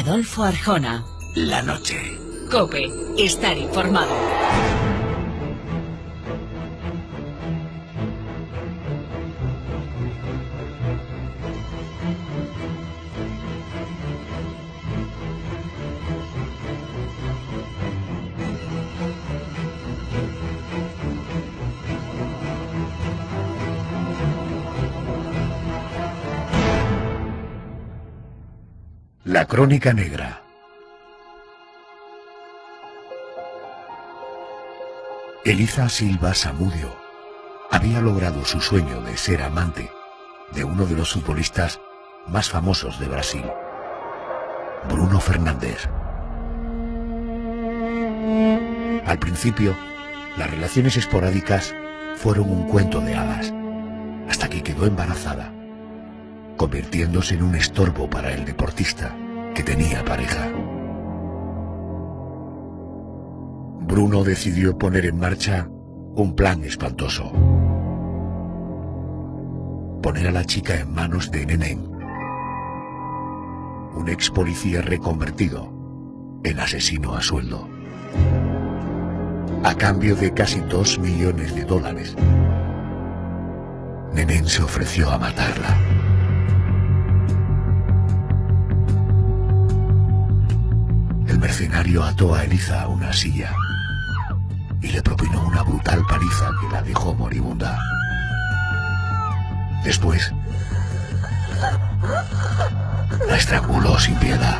Adolfo Arjona. La noche. COPE. Estar informado. La crónica negra. Eliza Silva Samudio había logrado su sueño de ser amante de uno de los futbolistas más famosos de Brasil, Bruno Fernández. Al principio, las relaciones esporádicas fueron un cuento de hadas, hasta que quedó embarazada, convirtiéndose en un estorbo para el deportista que tenía pareja. Bruno decidió poner en marcha un plan espantoso. Poner a la chica en manos de Nenén, un ex policía reconvertido en asesino a sueldo. A cambio de casi $2 millones, Nenén se ofreció a matarla. El mercenario ató a Eliza a una silla y le propinó una brutal paliza que la dejó moribunda. Después, la estranguló sin piedad.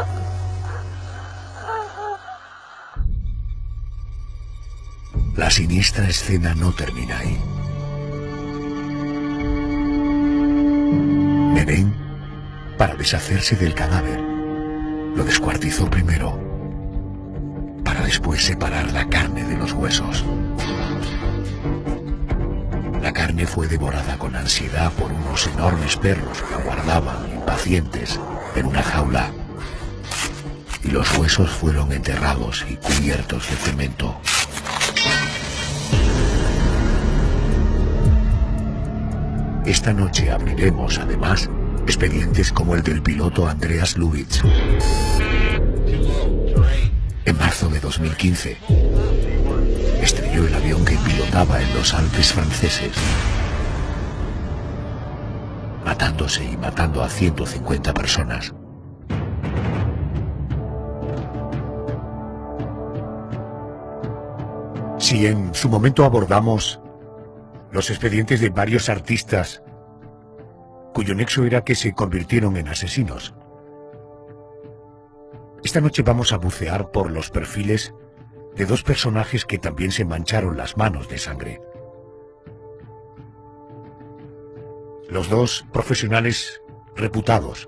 La siniestra escena no termina ahí. Nenén, para deshacerse del cadáver, lo descuartizó primero, para después separar la carne de los huesos. La carne fue devorada con ansiedad por unos enormes perros que aguardaban, impacientes, en una jaula. Y los huesos fueron enterrados y cubiertos de cemento. Esta noche abriremos, además, expedientes como el del piloto Andreas Lubitz. En marzo de 2015, estrelló el avión que pilotaba en los Alpes franceses, matándose y matando a 150 personas. Si en su momento abordamos los expedientes de varios artistas cuyo nexo era que se convirtieron en asesinos, esta noche vamos a bucear por los perfiles de dos personajes que también se mancharon las manos de sangre. Los dos profesionales reputados.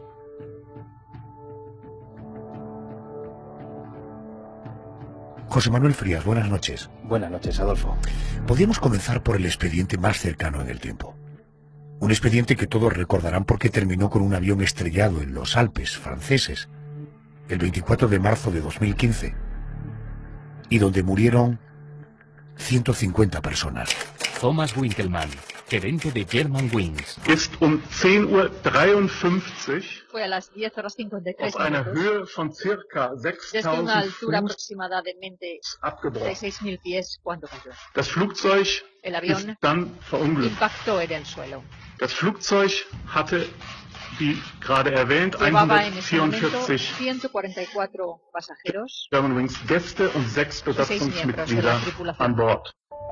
José Manuel Frías, buenas noches. Buenas noches, Adolfo. Podríamos comenzar por el expediente más cercano en el tiempo. Un expediente que todos recordarán porque terminó con un avión estrellado en los Alpes franceses el 24 de marzo de 2015 y donde murieron 150 personas. Thomas Winkelmann, gerente de Germanwings. Ist 10:53 Uhr Fue a las 10:53 auf einer minutos, Höhe von circa desde una altura 6.000 Fuß aproximadamente de abgebrochen. 6.000 pies cuando cayó. Das Flugzeug El ist avión dann verunglückt. impactó en el suelo. Das Flugzeug hatte, wie gerade erwähnt, Llevaba en ese momento 144 144 pasajeros Germanwings Gäste und 6 y 6 miembros de Besatzungsmitglieder la an tripulación. Bord.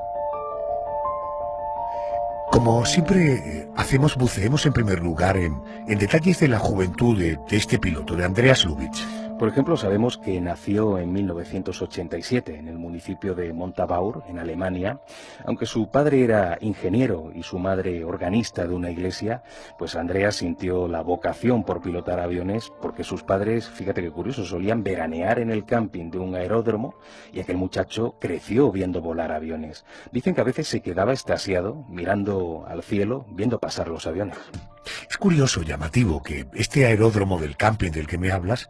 Como siempre hacemos, buceemos en primer lugar en detalles de la juventud de este piloto, de Andreas Lubitz. Por ejemplo, sabemos que nació en 1987 en el municipio de Montabaur, en Alemania. Aunque su padre era ingeniero y su madre organista de una iglesia, pues Andreas sintió la vocación por pilotar aviones porque sus padres, fíjate qué curioso, solían veranear en el camping de un aeródromo y aquel muchacho creció viendo volar aviones. Dicen que a veces se quedaba extasiado mirando al cielo, viendo pasar los aviones. Es curioso, llamativo, que este aeródromo del camping del que me hablas,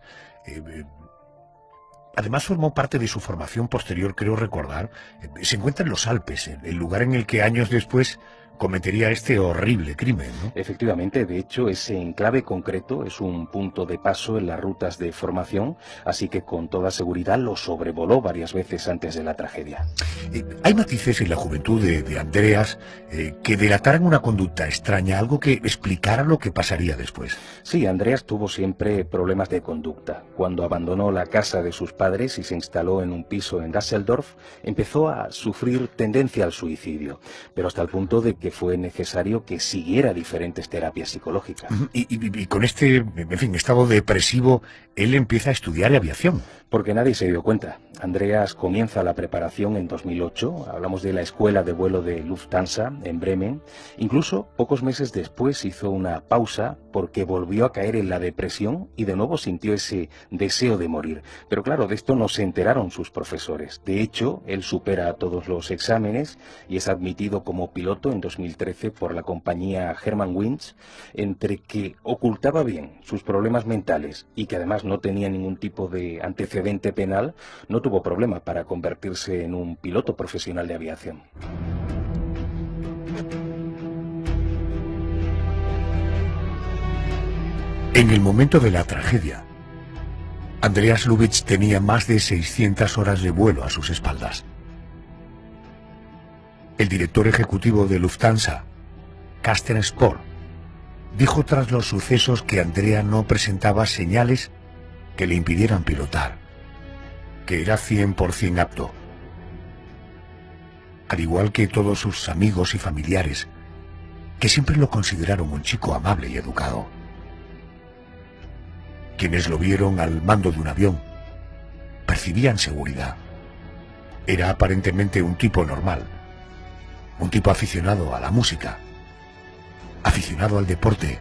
además formó parte de su formación posterior, creo recordar. Se encuentra en los Alpes, el lugar en el que años después cometería este horrible crimen, ¿no? Efectivamente, de hecho, ese enclave concreto es un punto de paso en las rutas de formación, así que con toda seguridad lo sobrevoló varias veces antes de la tragedia. Hay matices en la juventud de Andreas que delataran una conducta extraña, algo que explicara lo que pasaría después. Sí, Andreas tuvo siempre problemas de conducta. Cuando abandonó la casa de sus padres y se instaló en un piso en Düsseldorf, empezó a sufrir tendencia al suicidio, pero hasta el punto de que fue necesario que siguiera diferentes terapias psicológicas. Y con este, en fin, estado depresivo, él empieza a estudiar aviación. Porque nadie se dio cuenta. Andreas comienza la preparación en 2008, hablamos de la escuela de vuelo de Lufthansa en Bremen. Incluso pocos meses después hizo una pausa porque volvió a caer en la depresión y de nuevo sintió ese deseo de morir. Pero claro, de esto no se enteraron sus profesores. De hecho, él supera todos los exámenes y es admitido como piloto en 2013 por la compañía Germanwings, entre que ocultaba bien sus problemas mentales y que además no tenía ningún tipo de antecedente penal, no tuvo problema para convertirse en un piloto profesional de aviación. En el momento de la tragedia, Andreas Lubitsch tenía más de 600 horas de vuelo a sus espaldas. El director ejecutivo de Lufthansa, Carsten Spohr, dijo tras los sucesos que Andrea no presentaba señales que le impidieran pilotar, que era 100% apto. Al igual que todos sus amigos y familiares, que siempre lo consideraron un chico amable y educado. Quienes lo vieron al mando de un avión percibían seguridad. Era aparentemente un tipo normal, un tipo aficionado a la música, aficionado al deporte.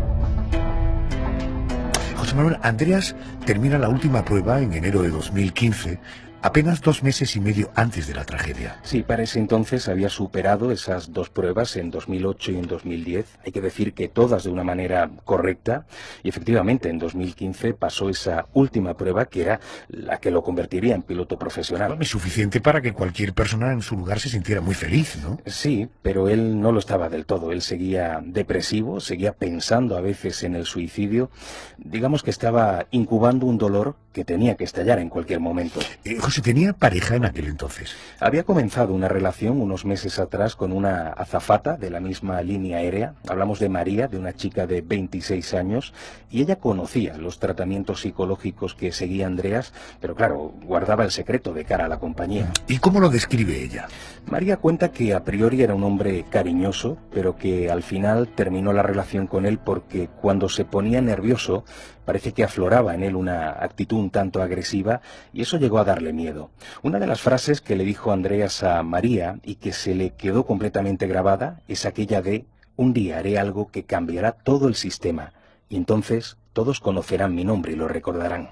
José Manuel, Andreas termina la última prueba en enero de 2015, apenas 2 meses y medio antes de la tragedia. Sí, para ese entonces había superado esas 2 pruebas en 2008 y en 2010. Hay que decir que todas de una manera correcta. Y efectivamente, en 2015 pasó esa última prueba, que era la que lo convertiría en piloto profesional. Es suficiente para que cualquier persona en su lugar se sintiera muy feliz, ¿no? Sí, pero él no lo estaba del todo. Él seguía depresivo, seguía pensando a veces en el suicidio. Digamos que estaba incubando un dolor que tenía que estallar en cualquier momento. José, ¿tenía pareja en aquel entonces? Había comenzado una relación unos meses atrás con una azafata de la misma línea aérea. Hablamos de María, de una chica de 26 años, y ella conocía los tratamientos psicológicos que seguía Andreas, pero claro, guardaba el secreto de cara a la compañía. ¿Y cómo lo describe ella? María cuenta que a priori era un hombre cariñoso, pero que al final terminó la relación con él porque cuando se ponía nervioso, parece que afloraba en él una actitud un tanto agresiva y eso llegó a darle miedo. Una de las frases que le dijo Andreas a María y que se le quedó completamente grabada es aquella de: un día haré algo que cambiará todo el sistema y entonces todos conocerán mi nombre y lo recordarán.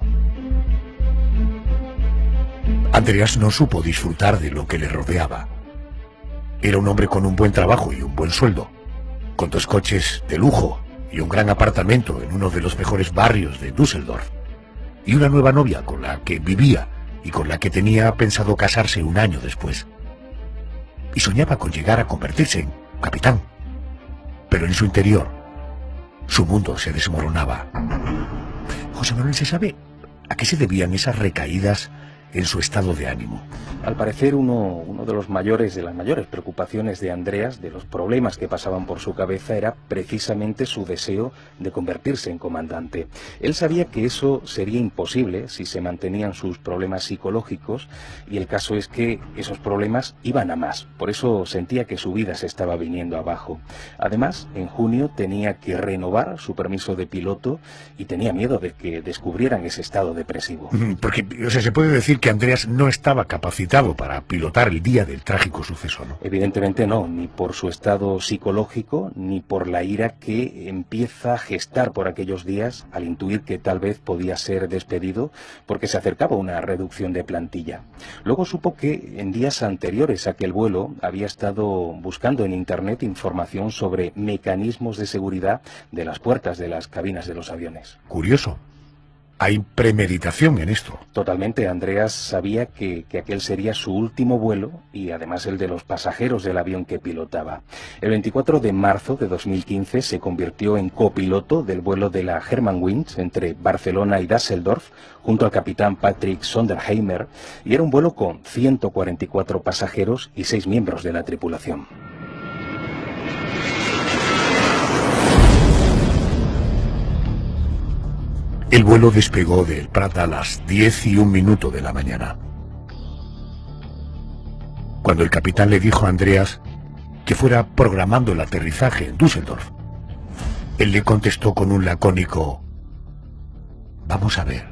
Andreas no supo disfrutar de lo que le rodeaba. Era un hombre con un buen trabajo y un buen sueldo, con 2 coches de lujo y un gran apartamento en uno de los mejores barrios de Düsseldorf, y una nueva novia con la que vivía y con la que tenía pensado casarse un año después. Y soñaba con llegar a convertirse en capitán. Pero en su interior, su mundo se desmoronaba. José Manuel, ¿se sabe a qué se debían esas recaídas en su estado de ánimo? Al parecer uno de las mayores preocupaciones de Andreas, de los problemas que pasaban por su cabeza, era precisamente su deseo de convertirse en comandante. Él sabía que eso sería imposible si se mantenían sus problemas psicológicos, y el caso es que esos problemas iban a más. Por eso sentía que su vida se estaba viniendo abajo. Además, en junio tenía que renovar su permiso de piloto y tenía miedo de que descubrieran ese estado depresivo. Porque, o sea, se puede decir que Andreas no estaba capacitado para pilotar el día del trágico suceso, ¿no? Evidentemente no, ni por su estado psicológico, ni por la ira que empieza a gestar por aquellos días al intuir que tal vez podía ser despedido porque se acercaba una reducción de plantilla. Luego supo que en días anteriores a aquel vuelo había estado buscando en internet información sobre mecanismos de seguridad de las puertas de las cabinas de los aviones. Curioso. Hay premeditación en esto. Totalmente. Andreas sabía que aquel sería su último vuelo y además el de los pasajeros del avión que pilotaba. El 24 de marzo de 2015 se convirtió en copiloto del vuelo de la Germanwings entre Barcelona y Düsseldorf junto al capitán Patrick Sonderheimer, y era un vuelo con 144 pasajeros y 6 miembros de la tripulación. El vuelo despegó del Prat a las 10:01 de la mañana. Cuando el capitán le dijo a Andreas que fuera programando el aterrizaje en Düsseldorf, él le contestó con un lacónico: vamos a ver.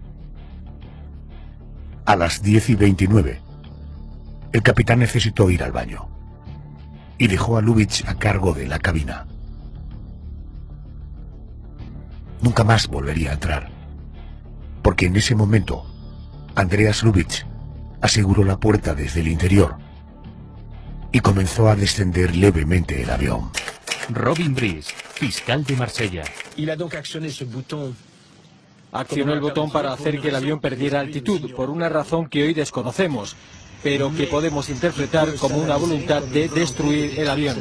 A las 10:29, el capitán necesitó ir al baño y dejó a Lubitsch a cargo de la cabina. Nunca más volvería a entrar, porque en ese momento Andreas Lubitsch aseguró la puerta desde el interior y comenzó a descender levemente el avión. Robin Brice, fiscal de Marsella. Accionó el botón para hacer que el avión perdiera altitud, por una razón que hoy desconocemos, pero que podemos interpretar como una voluntad de destruir el avión.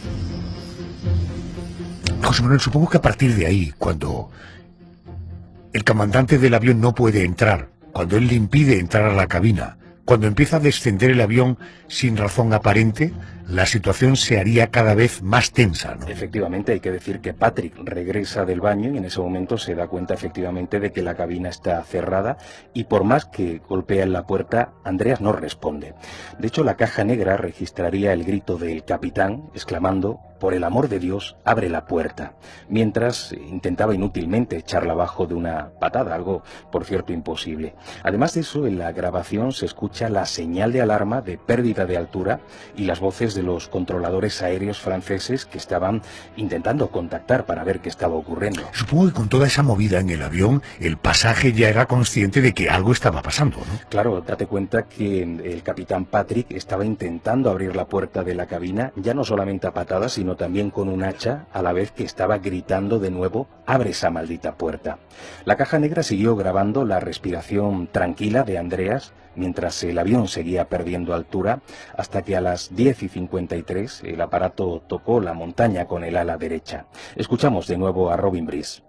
José Manuel, supongo que a partir de ahí, cuando el comandante del avión no puede entrar, cuando él le impide entrar a la cabina, cuando empieza a descender el avión sin razón aparente, la situación se haría cada vez más tensa, ¿no? Efectivamente, hay que decir que Patrick regresa del baño y en ese momento se da cuenta efectivamente de que la cabina está cerrada y por más que golpea en la puerta, Andreas no responde. De hecho, la caja negra registraría el grito del capitán exclamando: por el amor de Dios, abre la puerta, mientras intentaba inútilmente echarla abajo de una patada, algo por cierto imposible. Además de eso, en la grabación se escucha la señal de alarma de pérdida de altura y las voces de los controladores aéreos franceses que estaban intentando contactar para ver qué estaba ocurriendo. Supongo que con toda esa movida en el avión, el pasaje ya era consciente de que algo estaba pasando, ¿no? Claro, date cuenta que el capitán Patrick estaba intentando abrir la puerta de la cabina, ya no solamente a patadas, sino también con un hacha, a la vez que estaba gritando de nuevo: abre esa maldita puerta. La caja negra siguió grabando la respiración tranquila de Andreas mientras el avión seguía perdiendo altura, hasta que a las 10:53 el aparato tocó la montaña con el ala derecha. Escuchamos de nuevo a Robin Brice.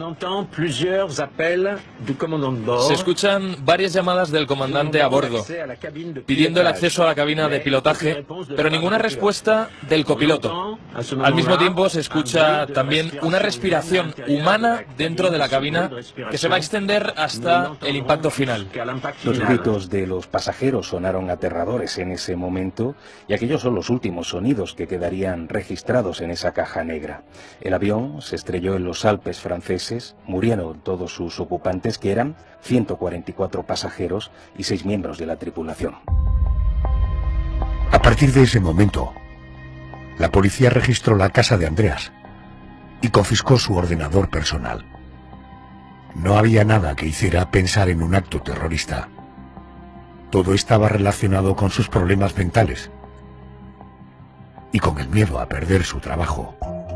Se escuchan varias llamadas del comandante a bordo, pidiendo el acceso a la cabina de pilotaje, pero ninguna respuesta del copiloto. Al mismo tiempo se escucha también una respiración humana dentro de la cabina que se va a extender hasta el impacto final. Los gritos de los pasajeros sonaron aterradores en ese momento y aquellos son los últimos sonidos que quedarían registrados en esa caja negra. El avión se estrelló en los Alpes franceses, murieron todos sus ocupantes, que eran 144 pasajeros y 6 miembros de la tripulación. A partir de ese momento, la policía registró la casa de Andreas y confiscó su ordenador personal. No había nada que hiciera pensar en un acto terrorista. Todo estaba relacionado con sus problemas mentales y con el miedo a perder su trabajo.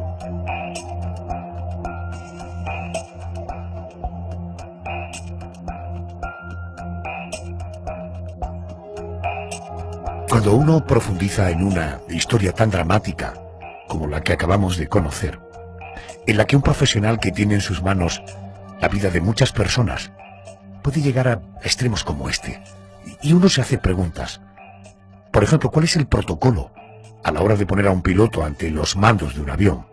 Cuando uno profundiza en una historia tan dramática como la que acabamos de conocer, en la que un profesional que tiene en sus manos la vida de muchas personas puede llegar a extremos como este, y uno se hace preguntas. Por ejemplo, ¿cuál es el protocolo a la hora de poner a un piloto ante los mandos de un avión?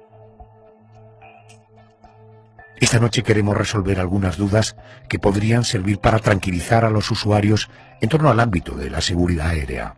Esta noche queremos resolver algunas dudas que podrían servir para tranquilizar a los usuarios en torno al ámbito de la seguridad aérea.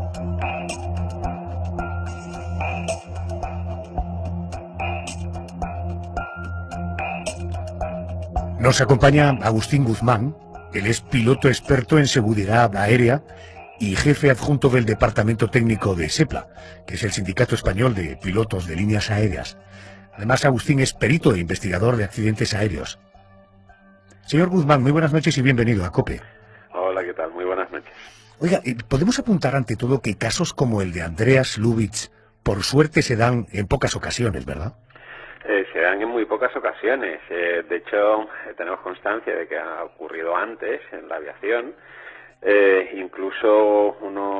Nos acompaña Agustín Guzmán. Él es piloto experto en seguridad aérea y jefe adjunto del Departamento Técnico de SEPLA, que es el Sindicato Español de Pilotos de Líneas Aéreas. Además, Agustín es perito e investigador de accidentes aéreos. Señor Guzmán, muy buenas noches y bienvenido a COPE. Hola, ¿qué tal? Muy buenas noches. Oiga, podemos apuntar ante todo que casos como el de Andreas Lubitsch, por suerte, se dan en pocas ocasiones, ¿verdad? Se dan en muy pocas ocasiones. De hecho, tenemos constancia de que ha ocurrido antes en la aviación. Incluso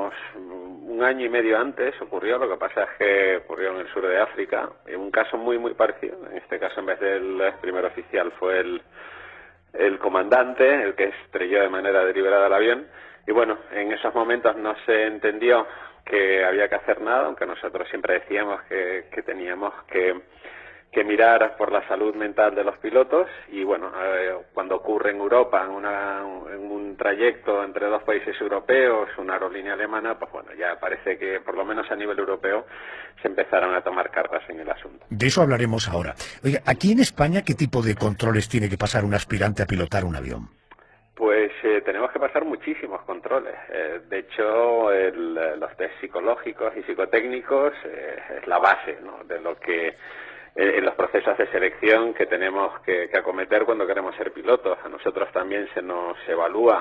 un año y medio antes ocurrió. Lo que pasa es que ocurrió en el sur de África. Un caso muy parecido. En este caso, en vez del primer oficial, fue el comandante el que estrelló de manera deliberada el avión. Y bueno, en esos momentos no se entendió que había que hacer nada, aunque nosotros siempre decíamos que teníamos que mirar por la salud mental de los pilotos. Y bueno, cuando ocurre en Europa, en un trayecto entre dos países europeos, una aerolínea alemana, pues bueno, ya parece que por lo menos a nivel europeo se empezaron a tomar cartas en el asunto. De eso hablaremos ahora. Oiga, aquí en España, ¿qué tipo de controles tiene que pasar un aspirante a pilotar un avión? Pues tenemos que pasar muchísimos controles. De hecho, los test psicológicos y psicotécnicos es la base, ¿no?, de lo que en los procesos de selección que tenemos que acometer cuando queremos ser pilotos. A nosotros también se nos evalúa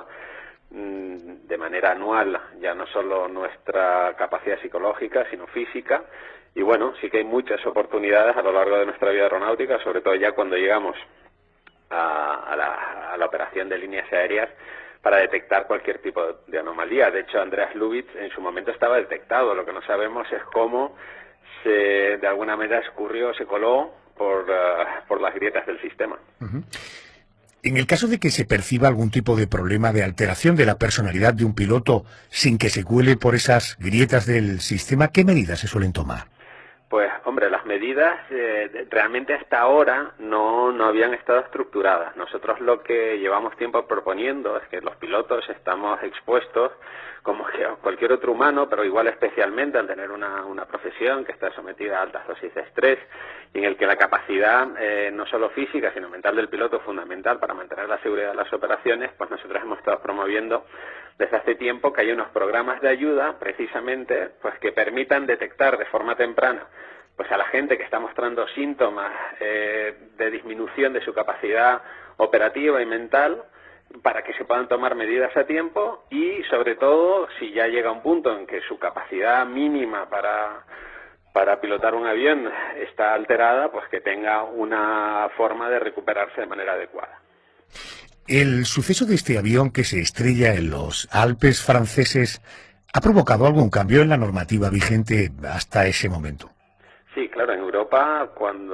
de manera anual ya no solo nuestra capacidad psicológica, sino física. Y bueno, sí que hay muchas oportunidades a lo largo de nuestra vida aeronáutica, sobre todo ya cuando llegamos a la operación de líneas aéreas, para detectar cualquier tipo de anomalía. De hecho, Andreas Lubitz en su momento estaba detectado. Lo que no sabemos es cómo de alguna manera escurrió, se coló por las grietas del sistema. Uh-huh. En el caso de que se perciba algún tipo de problema de alteración de la personalidad de un piloto sin que se cuele por esas grietas del sistema, ¿qué medidas se suelen tomar? Pues, hombre, las medidas realmente hasta ahora no habían estado estructuradas. Nosotros lo que llevamos tiempo proponiendo es que los pilotos estamos expuestos, como cualquier otro humano, pero igual especialmente al tener una profesión que está sometida a altas dosis de estrés, y en el que la capacidad no solo física, sino mental del piloto es fundamental para mantener la seguridad de las operaciones. Pues nosotros hemos estado promoviendo desde hace tiempo que hay unos programas de ayuda, precisamente, pues que permitan detectar de forma temprana pues a la gente que está mostrando síntomas de disminución de su capacidad operativa y mental, para que se puedan tomar medidas a tiempo, y sobre todo si ya llega un punto en que su capacidad mínima para pilotar un avión está alterada, pues que tenga una forma de recuperarse de manera adecuada. El suceso de este avión que se estrella en los Alpes franceses ha provocado algún cambio en la normativa vigente hasta ese momento. Sí, claro, en Europa,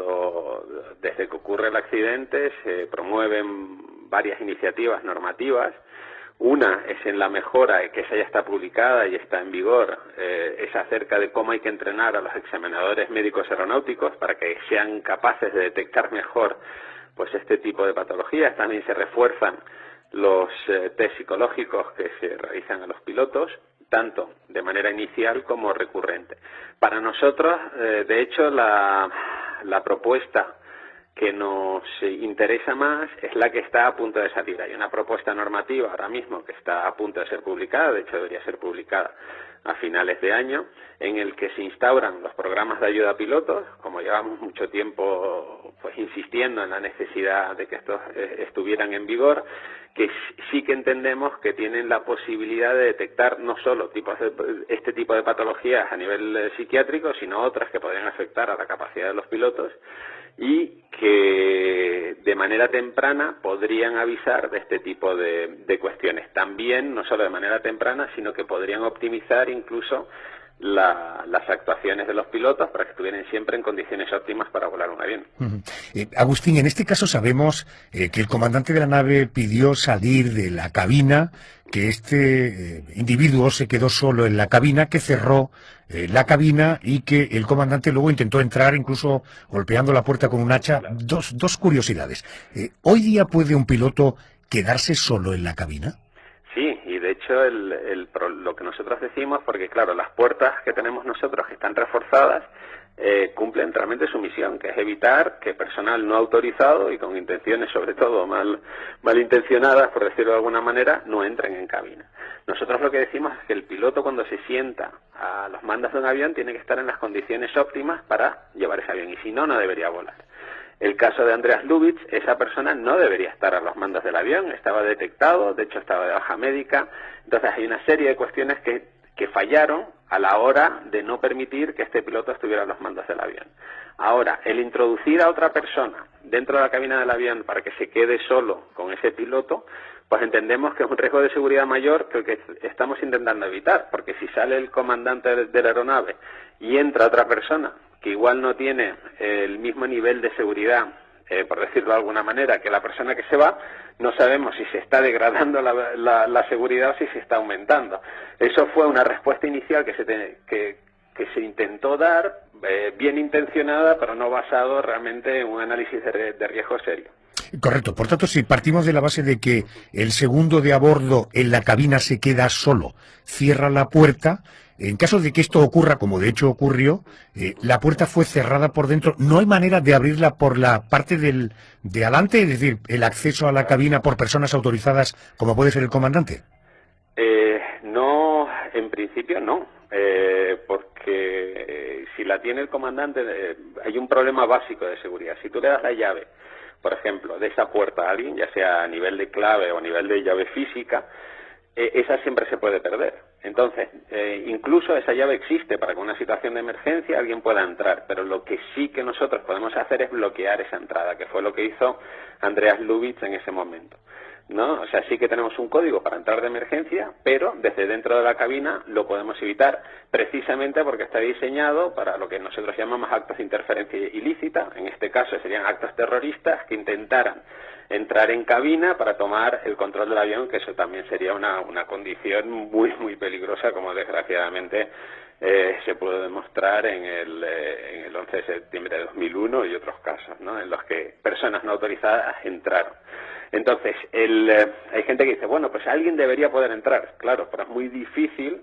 desde que ocurre el accidente, se promueven varias iniciativas normativas. Una es en la mejora, que esa ya está publicada y está en vigor, es acerca de cómo hay que entrenar a los examinadores médicos aeronáuticos para que sean capaces de detectar mejor pues este tipo de patologías. También se refuerzan los test psicológicos que se realizan a los pilotos, tanto de manera inicial como recurrente. Para nosotros, de hecho, la propuesta que nos interesa más es la que está a punto de salir. Hay una propuesta normativa ahora mismo que está a punto de ser publicada, de hecho debería ser publicada a finales de año, en el que se instauran los programas de ayuda a pilotos. Como llevamos mucho tiempo pues insistiendo en la necesidad de que estos estuvieran en vigor, que sí que entendemos que tienen la posibilidad de detectar no solo este tipo de patologías a nivel psiquiátrico, sino otras que podrían afectar a la capacidad de los pilotos, y que de manera temprana podrían avisar de este tipo de cuestiones. También, no solo de manera temprana, sino que podrían optimizar incluso las actuaciones de los pilotos para que estuvieran siempre en condiciones óptimas para volar un avión. Agustín, en este caso sabemos que el comandante de la nave pidió salir de la cabina, que este individuo se quedó solo en la cabina, que cerró la cabina y que el comandante luego intentó entrar, incluso golpeando la puerta con un hacha. Dos curiosidades. ¿Hoy día puede un piloto quedarse solo en la cabina? Sí, y de hecho lo que nosotros decimos, porque claro, las puertas que tenemos nosotros que están reforzadas cumplen realmente su misión, que es evitar que personal no autorizado y con intenciones sobre todo malintencionadas, por decirlo de alguna manera, no entren en cabina. Nosotros lo que decimos es que el piloto, cuando se sienta a los mandos de un avión, tiene que estar en las condiciones óptimas para llevar ese avión, y si no, no debería volar. El caso de Andreas Lubitz, esa persona no debería estar a los mandos del avión, estaba detectado, de hecho estaba de baja médica. Entonces hay una serie de cuestiones que que fallaron a la hora de no permitir que este piloto estuviera a los mandos del avión. Ahora, el introducir a otra persona dentro de la cabina del avión para que se quede solo con ese piloto, pues entendemos que es un riesgo de seguridad mayor que el que estamos intentando evitar, porque si sale el comandante de la aeronave y entra otra persona que igual no tiene el mismo nivel de seguridad, por decirlo de alguna manera, que la persona que se va, no sabemos si se está degradando la seguridad o si se está aumentando. Eso fue una respuesta inicial que se intentó dar, bien intencionada, pero no basado realmente en un análisis de riesgo serio. Correcto. Por tanto, si partimos de la base de que el segundo de a bordo en la cabina se queda solo, cierra la puerta, en caso de que esto ocurra, como de hecho ocurrió, la puerta fue cerrada por dentro, ¿no hay manera de abrirla por la parte de adelante, es decir, el acceso a la cabina por personas autorizadas, como puede ser el comandante? No, en principio no, porque si la tiene el comandante, hay un problema básico de seguridad. Si tú le das la llave, por ejemplo, de esa puerta a alguien, ya sea a nivel de clave o a nivel de llave física, esa siempre se puede perder. Entonces, incluso esa llave existe para que en una situación de emergencia alguien pueda entrar, pero lo que sí que nosotros podemos hacer es bloquear esa entrada, que fue lo que hizo Andreas Lubitz en ese momento, ¿no? O sea, sí que tenemos un código para entrar de emergencia, pero desde dentro de la cabina lo podemos evitar, precisamente porque está diseñado para lo que nosotros llamamos actos de interferencia ilícita. En este caso serían actos terroristas que intentaran entrar en cabina para tomar el control del avión, que eso también sería una condición muy peligrosa, como desgraciadamente se pudo demostrar en el 11 de septiembre de 2001 y otros casos, ¿no?, en los que personas no autorizadas entraron. Entonces, hay gente que dice, bueno, pues alguien debería poder entrar. Claro, pero es muy difícil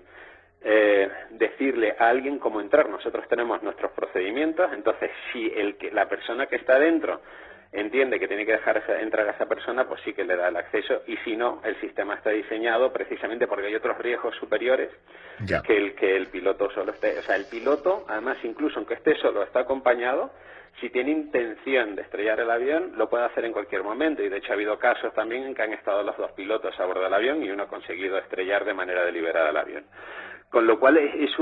decirle a alguien cómo entrar. Nosotros tenemos nuestros procedimientos, entonces si la persona que está dentro entiende que tiene que dejar entrar a esa persona, pues sí que le da el acceso, y si no, el sistema está diseñado precisamente porque hay otros riesgos superiores que el piloto solo esté. O sea, el piloto, además, incluso aunque esté solo, está acompañado, si tiene intención de estrellar el avión, lo puede hacer en cualquier momento, y de hecho ha habido casos también en que han estado los dos pilotos a bordo del avión y uno ha conseguido estrellar de manera deliberada el avión. Con lo cual es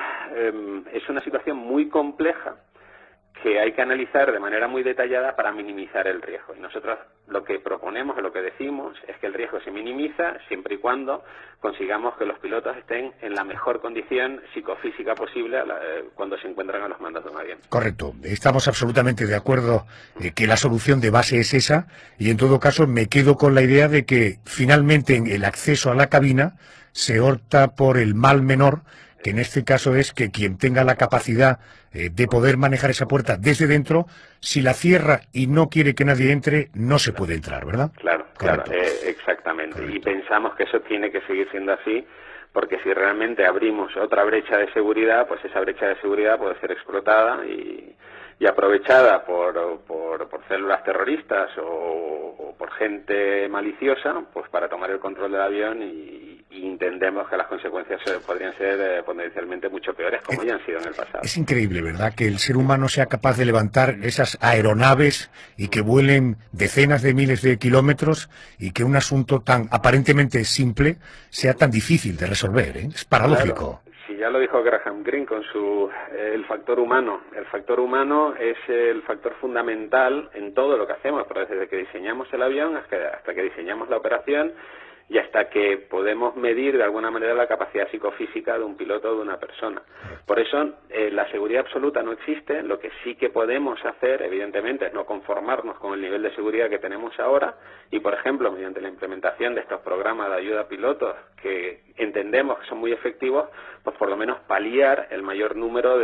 una situación muy compleja que hay que analizar de manera muy detallada para minimizar el riesgo. Y nosotros lo que proponemos, lo que decimos, es que el riesgo se minimiza siempre y cuando consigamos que los pilotos estén en la mejor condición psicofísica posible cuando se encuentran a los mandos de un avión. Correcto. Estamos absolutamente de acuerdo que la solución de base es esa, y en todo caso me quedo con la idea de que finalmente el acceso a la cabina se opta por el mal menor, que en este caso es que quien tenga la capacidad de poder manejar esa puerta desde dentro, si la cierra y no quiere que nadie entre, no se puede entrar, ¿verdad? Claro, exactamente. Correcto. Y pensamos que eso tiene que seguir siendo así, porque si realmente abrimos otra brecha de seguridad, pues esa brecha de seguridad puede ser explotada y aprovechada por células terroristas o por gente maliciosa, pues para tomar el control del avión, y entendemos que las consecuencias podrían ser potencialmente mucho peores, como ya han sido en el pasado. Es increíble, ¿verdad?, que el ser humano sea capaz de levantar esas aeronaves y que vuelen decenas de miles de kilómetros, y que un asunto tan aparentemente simple sea tan difícil de resolver, ¿eh? Es paradójico. Claro. Sí, ya lo dijo Graham Greene con el factor humano. El factor humano es el factor fundamental en todo lo que hacemos, pero desde que diseñamos el avión hasta que diseñamos la operación y hasta que podemos medir de alguna manera la capacidad psicofísica de un piloto o de una persona. Por eso la seguridad absoluta no existe. Lo que sí que podemos hacer, evidentemente, es no conformarnos con el nivel de seguridad que tenemos ahora, y, por ejemplo, mediante la implementación de estos programas de ayuda a pilotos, que entendemos que son muy efectivos, pues por lo menos paliar el mayor número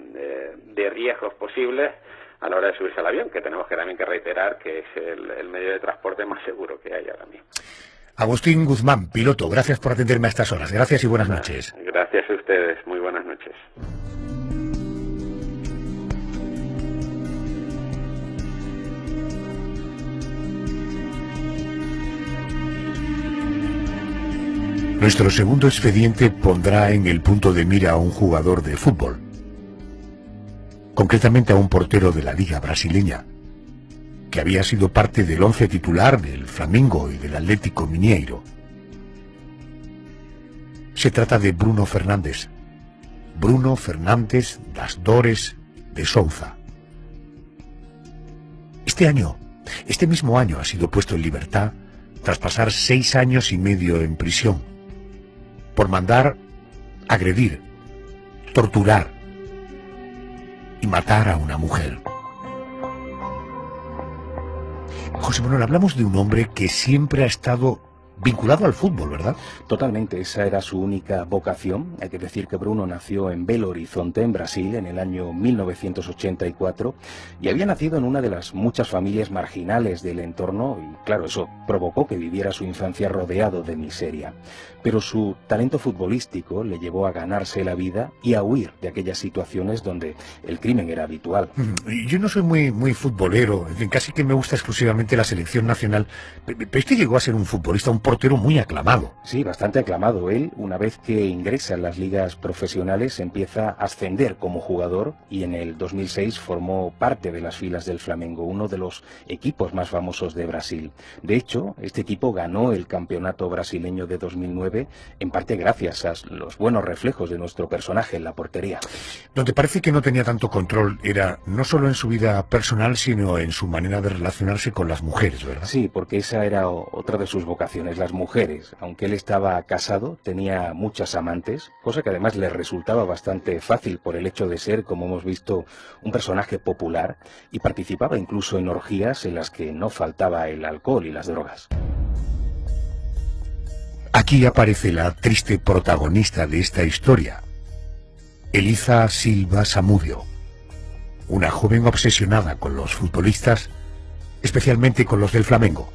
de riesgos posibles a la hora de subirse al avión, que tenemos que también que reiterar que es el medio de transporte más seguro que hay ahora mismo. Agustín Guzmán, piloto, gracias por atenderme a estas horas. Gracias y buenas noches. Gracias a ustedes. Muy buenas noches. Nuestro segundo expediente pondrá en el punto de mira a un jugador de fútbol, concretamente a un portero de la Liga brasileña, que había sido parte del once titular del Flamengo y del Atlético Mineiro. Se trata de Bruno Fernández. Bruno Fernández das Dores de Souza. Este mismo año ha sido puesto en libertad tras pasar 6 años y medio en prisión por mandar agredir, torturar y matar a una mujer. José Manuel, hablamos de un hombre que siempre ha estado vinculado al fútbol, ¿verdad? Totalmente, esa era su única vocación. Hay que decir que Bruno nació en Belo Horizonte, en Brasil, en el año 1984, y había nacido en una de las muchas familias marginales del entorno, y claro, eso provocó que viviera su infancia rodeado de miseria. Pero su talento futbolístico le llevó a ganarse la vida y a huir de aquellas situaciones donde el crimen era habitual. Yo no soy muy futbolero, en fin, casi que me gusta exclusivamente la selección nacional, pero este llegó a ser un futbolista, un portero muy aclamado. Sí, bastante aclamado. Él, una vez que ingresa en las ligas profesionales, empieza a ascender como jugador y en el 2006 formó parte de las filas del Flamengo, uno de los equipos más famosos de Brasil. De hecho, este equipo ganó el campeonato brasileño de 2009, en parte gracias a los buenos reflejos de nuestro personaje en la portería. Donde parece que no tenía tanto control era no solo en su vida personal, sino en su manera de relacionarse con las mujeres, ¿verdad? Sí, porque esa era otra de sus vocaciones, las mujeres. Aunque él estaba casado, tenía muchas amantes, cosa que además le resultaba bastante fácil por el hecho de ser, como hemos visto, un personaje popular, y participaba incluso en orgías en las que no faltaba el alcohol y las drogas. Aquí aparece la triste protagonista de esta historia, Elisa Silva Samudio, una joven obsesionada con los futbolistas, especialmente con los del Flamengo.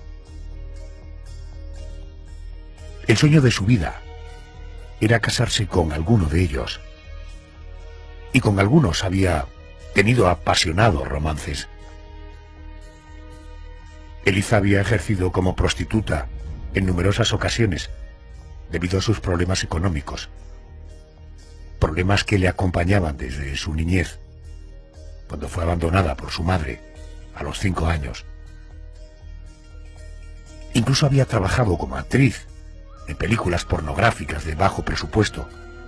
El sueño de su vida era casarse con alguno de ellos, y con algunos había tenido apasionados romances. Elisa había ejercido como prostituta en numerosas ocasiones debido a sus problemas económicos, problemas que le acompañaban desde su niñez, cuando fue abandonada por su madre a los 5 años. Incluso había trabajado como actriz en películas pornográficas de bajo presupuesto.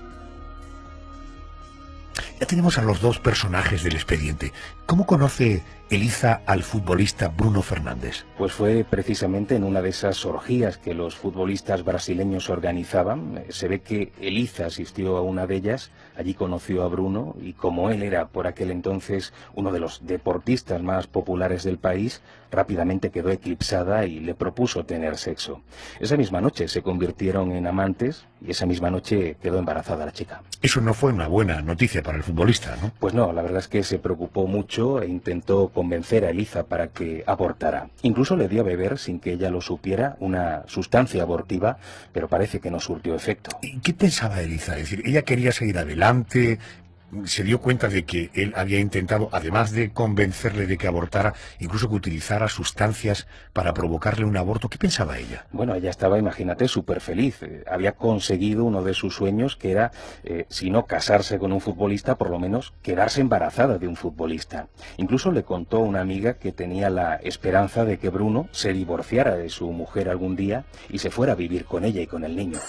Ya tenemos a los dos personajes del expediente. ¿Cómo conoce Elisa al futbolista Bruno Fernández? Pues fue precisamente en una de esas orgías que los futbolistas brasileños organizaban. Se ve que Elisa asistió a una de ellas, allí conoció a Bruno y como él era por aquel entonces uno de los deportistas más populares del país, rápidamente quedó eclipsada y le propuso tener sexo. Esa misma noche se convirtieron en amantes y esa misma noche quedó embarazada la chica. Eso no fue una buena noticia para el futbolista, ¿no? Pues no, la verdad es que se preocupó mucho e intentó convencer a Elisa para que abortara. Incluso le dio a beber, sin que ella lo supiera, una sustancia abortiva, pero parece que no surtió efecto. ¿Y qué pensaba Elisa? Es decir, ella quería seguir adelante, se dio cuenta de que él había intentado, además de convencerle de que abortara, incluso que utilizara sustancias para provocarle un aborto. ¿Qué pensaba ella? Bueno, ella estaba, imagínate, súper feliz. Había conseguido uno de sus sueños, que era, si no casarse con un futbolista, por lo menos quedarse embarazada de un futbolista. Incluso le contó a una amiga que tenía la esperanza de que Bruno se divorciara de su mujer algún día y se fuera a vivir con ella y con el niño.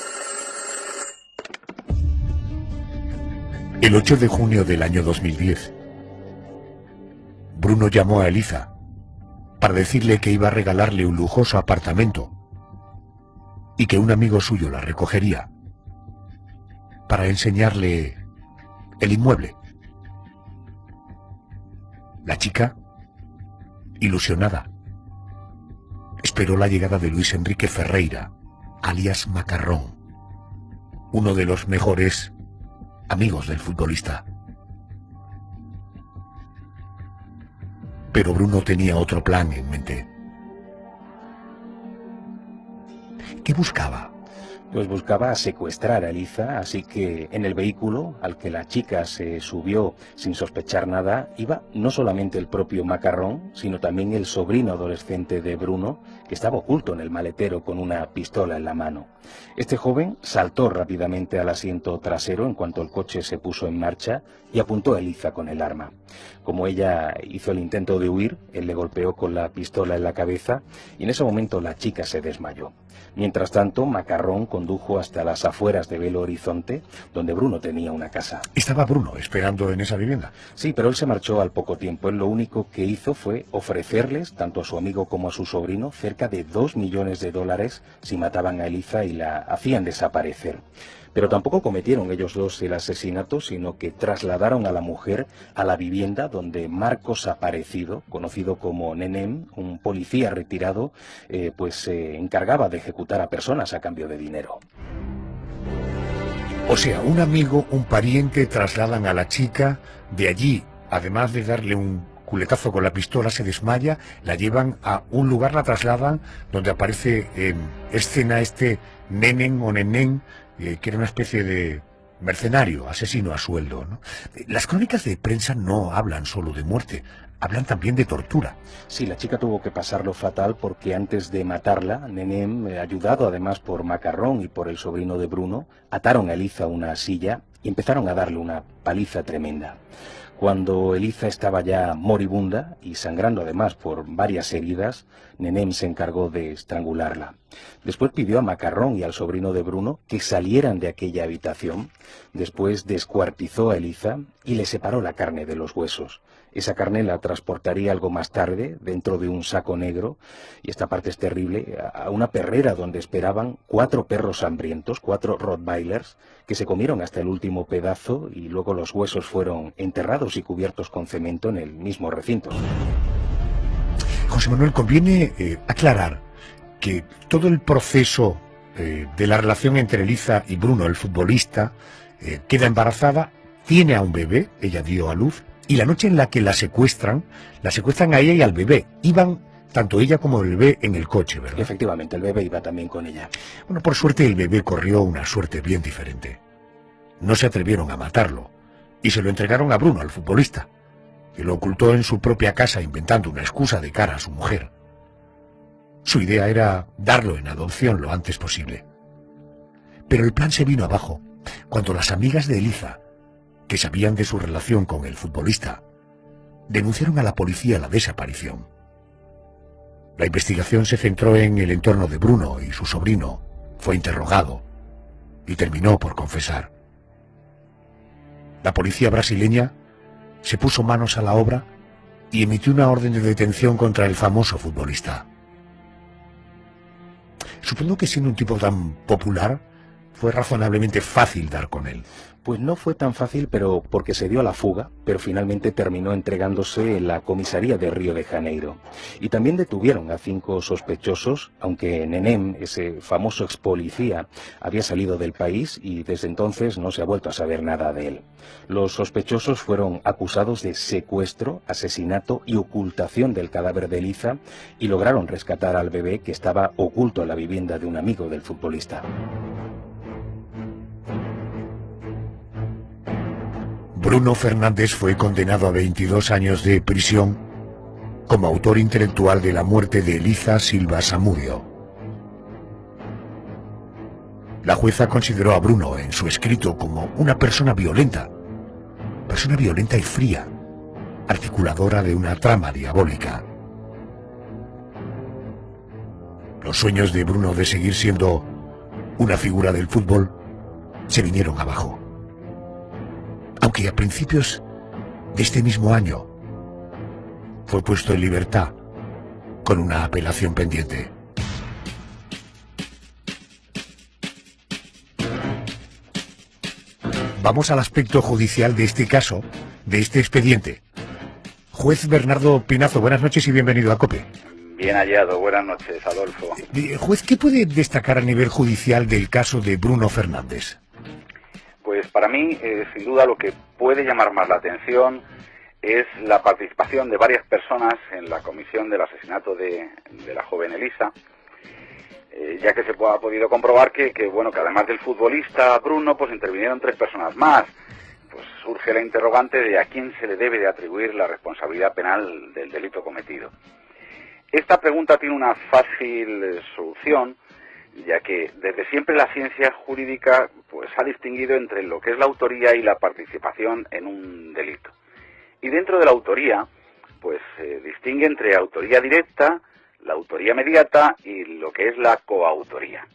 El 8 de junio del año 2010, Bruno llamó a Elisa para decirle que iba a regalarle un lujoso apartamento y que un amigo suyo la recogería para enseñarle el inmueble. La chica, ilusionada, esperó la llegada de Luis Enrique Ferreira, alias Macarrón, uno de los mejores amigos del futbolista. Pero Bruno tenía otro plan en mente. ¿Qué buscaba? Pues buscaba secuestrar a Elisa, así que en el vehículo al que la chica se subió sin sospechar nada, iba no solamente el propio Macarrón, sino también el sobrino adolescente de Bruno, que estaba oculto en el maletero con una pistola en la mano. Este joven saltó rápidamente al asiento trasero en cuanto el coche se puso en marcha y apuntó a Elisa con el arma. Como ella hizo el intento de huir, él le golpeó con la pistola en la cabeza y en ese momento la chica se desmayó. Mientras tanto, Macarrón condujo hasta las afueras de Belo Horizonte, donde Bruno tenía una casa. ¿Estaba Bruno esperando en esa vivienda? Sí, pero él se marchó al poco tiempo. Él lo único que hizo fue ofrecerles, tanto a su amigo como a su sobrino, cerca de $2 millones si mataban a Eliza y la hacían desaparecer. Pero tampoco cometieron ellos dos el asesinato, sino que trasladaron a la mujer a la vivienda donde Marcos Aparecido, conocido como Nenem, un policía retirado, pues se encargaba de ejecutar a personas a cambio de dinero. O sea, un amigo, un pariente trasladan a la chica, de allí, además de darle un culetazo con la pistola, se desmaya, la llevan a un lugar, la trasladan, donde aparece en escena este Nenen o Nenen, que era una especie de mercenario, asesino a sueldo, ¿no? Las crónicas de prensa no hablan solo de muerte, hablan también de tortura. Sí, la chica tuvo que pasarlo fatal porque antes de matarla, Nenem, ayudado además por Macarrón y por el sobrino de Bruno, ataron a Eliza a una silla y empezaron a darle una paliza tremenda. Cuando Eliza estaba ya moribunda y sangrando además por varias heridas, Nenem se encargó de estrangularla. Después pidió a Macarrón y al sobrino de Bruno que salieran de aquella habitación. Después descuartizó a Eliza y le separó la carne de los huesos. Esa carne la transportaría algo más tarde, dentro de un saco negro, y esta parte es terrible, a una perrera donde esperaban 4 perros hambrientos, 4 Rottweilers, que se comieron hasta el último pedazo y luego los huesos fueron enterrados y cubiertos con cemento en el mismo recinto. José Manuel, conviene aclarar que todo el proceso de la relación entre Eliza y Bruno, el futbolista, queda embarazada, tiene a un bebé, ella dio a luz, y la noche en la que la secuestran a ella y al bebé. Iban tanto ella como el bebé en el coche, ¿verdad? Efectivamente, el bebé iba también con ella. Bueno, por suerte el bebé corrió una suerte bien diferente. No se atrevieron a matarlo, y se lo entregaron a Bruno, al futbolista, que lo ocultó en su propia casa inventando una excusa de cara a su mujer. Su idea era darlo en adopción lo antes posible. Pero el plan se vino abajo cuando las amigas de Eliza, que sabían de su relación con el futbolista, denunciaron a la policía la desaparición. La investigación se centró en el entorno de Bruno y su sobrino fue interrogado y terminó por confesar. La policía brasileña se puso manos a la obra y emitió una orden de detención contra el famoso futbolista. Supongo que siendo un tipo tan popular, fue razonablemente fácil dar con él. Pues no fue tan fácil, pero porque se dio a la fuga, pero finalmente terminó entregándose en la comisaría de Río de Janeiro. Y también detuvieron a 5 sospechosos, aunque Nenem, ese famoso ex policía, había salido del país y desde entonces no se ha vuelto a saber nada de él. Los sospechosos fueron acusados de secuestro, asesinato y ocultación del cadáver de Eliza y lograron rescatar al bebé que estaba oculto en la vivienda de un amigo del futbolista. Bruno Fernández fue condenado a 22 años de prisión como autor intelectual de la muerte de Eliza Silva Samudio. La jueza consideró a Bruno en su escrito como una persona violenta y fría, articuladora de una trama diabólica. Los sueños de Bruno de seguir siendo una figura del fútbol se vinieron abajo. Aunque a principios de este mismo año fue puesto en libertad con una apelación pendiente. Vamos al aspecto judicial de este caso, de este expediente. Juez Bernardo Pinazo, buenas noches y bienvenido a COPE. Bien hallado, buenas noches, Adolfo. Juez, ¿qué puede destacar a nivel judicial del caso de Bruno Fernández? Pues para mí, sin duda, lo que puede llamar más la atención es la participación de varias personas en la comisión del asesinato de la joven Eliza, ya que se ha podido comprobar que además del futbolista Bruno, pues intervinieron 3 personas más. Pues surge la interrogante de a quién se le debe de atribuir la responsabilidad penal del delito cometido. Esta pregunta tiene una fácil solución, ya que desde siempre la ciencia jurídica pues ha distinguido entre lo que es la autoría y la participación en un delito. Y dentro de la autoría, pues se distingue entre autoría directa, la autoría mediata y lo que es la coautoría.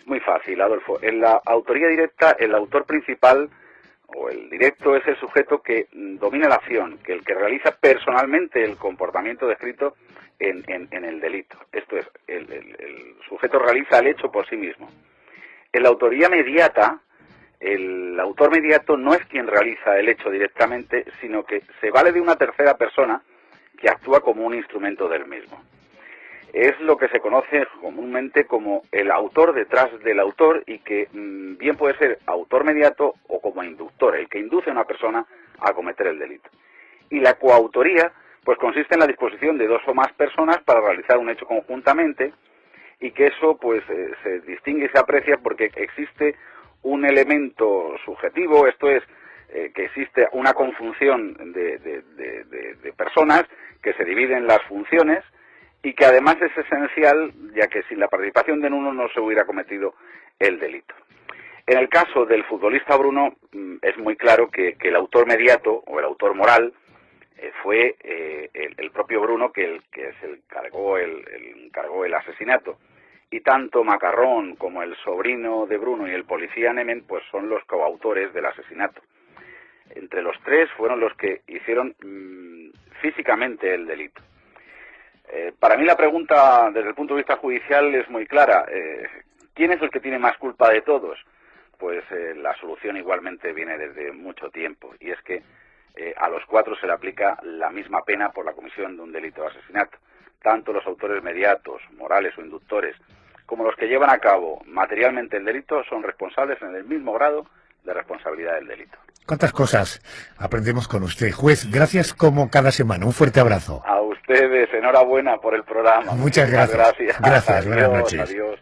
Muy fácil, Adolfo. En la autoría directa, el autor principal o el directo es el sujeto que domina la acción, que el que realiza personalmente el comportamiento descrito en el delito. Esto es, el sujeto realiza el hecho por sí mismo. En la autoría mediata, el autor mediato no es quien realiza el hecho directamente, sino que se vale de una tercera persona que actúa como un instrumento del mismo. Es lo que se conoce comúnmente como el autor detrás del autor y que bien puede ser autor mediato o como inductor, el que induce a una persona a cometer el delito. Y la coautoría pues consiste en la disposición de dos o más personas para realizar un hecho conjuntamente y que eso pues se distingue y se aprecia porque existe un elemento subjetivo, esto es, que existe una conjunción de personas que se dividen las funciones y que además es esencial, ya que sin la participación de uno no se hubiera cometido el delito. En el caso del futbolista Bruno, es muy claro que el autor mediato o el autor moral fue el propio Bruno que se encargó el asesinato. Y tanto Macarrón como el sobrino de Bruno y el policía Nemen pues son los coautores del asesinato. Entre los tres fueron los que hicieron físicamente el delito. Para mí la pregunta desde el punto de vista judicial es muy clara. ¿Quién es el que tiene más culpa de todos? Pues la solución igualmente viene desde mucho tiempo y es que a los cuatro se le aplica la misma pena por la comisión de un delito de asesinato. Tanto los autores mediatos, morales o inductores, como los que llevan a cabo materialmente el delito son responsables en el mismo grado de responsabilidad del delito. ¿Cuántas cosas aprendemos con usted? Juez, gracias como cada semana. Un fuerte abrazo. A ustedes, enhorabuena por el programa. Muchas gracias. Gracias, adiós, buenas noches. Adiós.